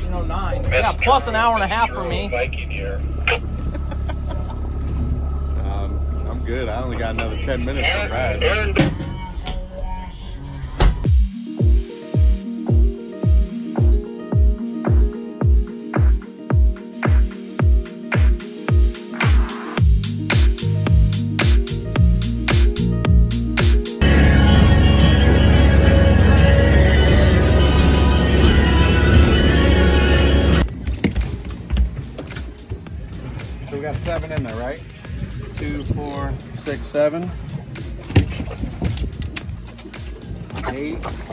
13:09. Yeah, plus an hour and a half for me. Viking here. I'm good. I only got another 10 minutes for ride. So we got 7 in there, right? 2, 4, 6, 7, 8.